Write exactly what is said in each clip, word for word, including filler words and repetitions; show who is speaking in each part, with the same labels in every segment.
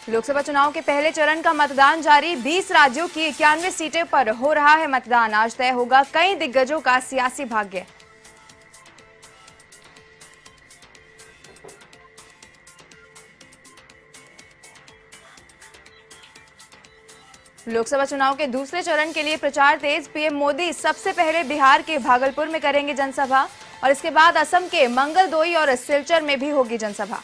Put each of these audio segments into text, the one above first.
Speaker 1: लोकसभा चुनाव के पहले चरण का मतदान जारी। बीस राज्यों की इक्यानवे सीटें पर हो रहा है मतदान। आज तय होगा कई दिग्गजों का सियासी भाग्य। लोकसभा चुनाव के दूसरे चरण के लिए प्रचार तेज। पीएम मोदी सबसे पहले बिहार के भागलपुर में करेंगे जनसभा और इसके बाद असम के मंगलदोई और सिलचर में भी होगी जनसभा।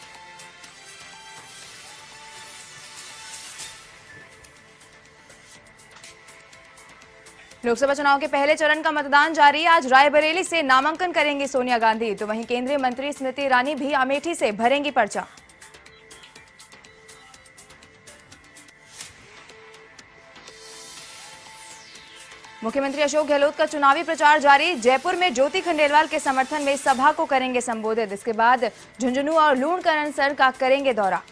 Speaker 1: लोकसभा चुनाव के पहले चरण का मतदान जारी। आज रायबरेली से नामांकन करेंगी सोनिया गांधी, तो वहीं केंद्रीय मंत्री स्मृति ईरानी भी अमेठी से भरेंगी पर्चा। मुख्यमंत्री अशोक गहलोत का चुनावी प्रचार जारी। जयपुर में ज्योति खंडेलवाल के समर्थन में सभा को करेंगे संबोधित। इसके बाद झुंझुनू और लूणकरणसर का करेंगे दौरा।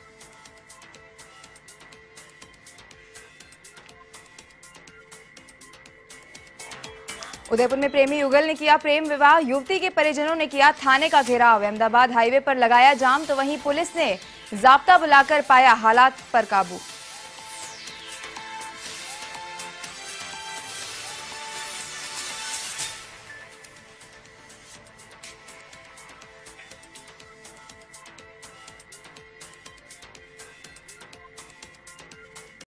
Speaker 1: उदयपुर में प्रेमी युगल ने किया प्रेम विवाह। युवती के परिजनों ने किया थाने का घेराव। अहमदाबाद हाईवे पर लगाया जाम, तो वहीं पुलिस ने जाब्ता बुलाकर पाया हालात पर काबू।